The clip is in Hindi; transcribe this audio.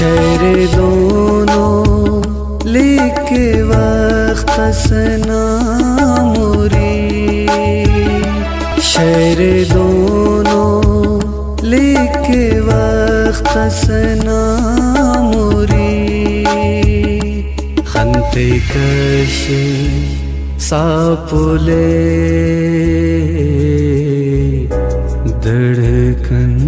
शहर दोनों लेके वक्त सना मुरी, शहर दोनों लेके वक्त सना मुरी, खंते कश सापुले धड़कन